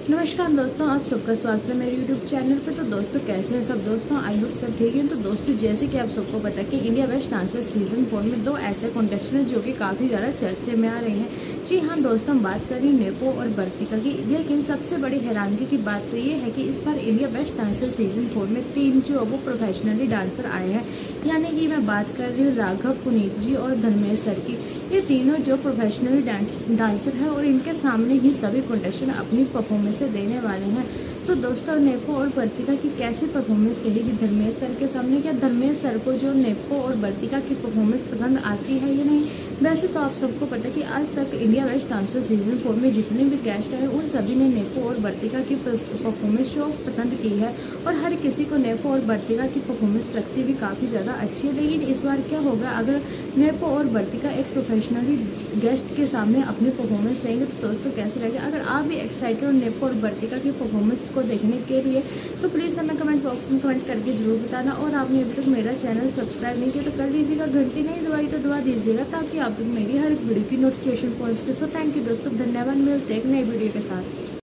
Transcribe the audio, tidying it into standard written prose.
नमस्कार दोस्तों, आप सबका स्वागत है मेरे YouTube चैनल पे। तो दोस्तों कैसे हैं सब दोस्तों, आई होप सब ठीक है। तो दोस्तों जैसे कि आप सबको पता है कि इंडिया बेस्ट डांसर सीजन 4 में दो ऐसे कॉन्टेस्टेंट हैं जो कि काफ़ी ज़्यादा चर्चे में आ रहे हैं। जी हाँ दोस्तों, हम बात कर रही हूँ नेपो और वर्तिका की। लेकिन सबसे बड़ी हैरानगी की बात तो ये है कि इस बार इंडिया बेस्ट डांसर सीजन 4 में 3 जो वो प्रोफेशनली डांसर आए हैं। यानी कि मैं बात कर रही हूँ राघव, पुनीत जी और धर्मेश सर की। ये तीनों जो प्रोफेशनली डांसर हैं और इनके सामने ही सभी कॉन्टेस्टेंट अपनी परफॉर्मेंस देने वाले हैं। तो दोस्तों नेपो और वर्तिका की कैसी परफॉर्मेंस रहेगी धर्मेश सर के सामने? क्या धर्मेश सर को जो नेपो और वर्तिका की परफॉर्मेंस पसंद आती है या नहीं? वैसे तो आप सबको पता है कि आज तक इंडिया बेस्ट डांसर सीजन 4 में जितने भी गेस्ट आए उन सभी ने नेपो और वर्तिका की परफॉर्मेंस शो पसंद की है और हर किसी को नेपो और वर्तिका की परफॉर्मेंस लगती भी काफ़ी ज़्यादा अच्छी है। लेकिन इस बार क्या होगा अगर नेपो और वर्तिका एक प्रोफेशनली गेस्ट के सामने अपनी परफॉर्मेंस देंगे? तो दोस्तों कैसे लगेगा? अगर आप भी एक्साइटेड हो नेपो और वर्तिका की परफॉर्मेंस को देखने के लिए तो प्लीज़ हमें कमेंट बॉक्स में कमेंट करके जरूर बताना। और आपने अभी तक मेरा चैनल सब्सक्राइब नहीं किया तो कर लीजिएगा, घंटी नहीं दबाई तो दबा दीजिएगा ताकि आप तक मेरी हर एक वीडियो की नोटिफिकेशन पहुँच सके। सो थैंक यू दोस्तों, धन्यवाद। मिलते हैं एक नई वीडियो के साथ।